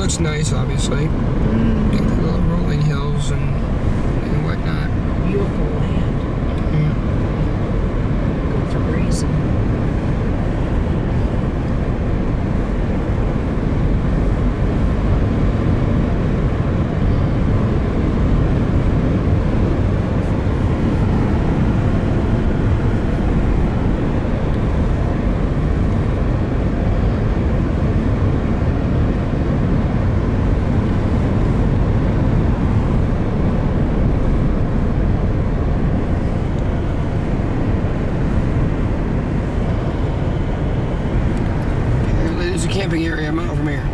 looks nice, obviously. Got the little rolling hills and whatnot. Beautiful land. Good for grazing. There's a camping area a mile from here.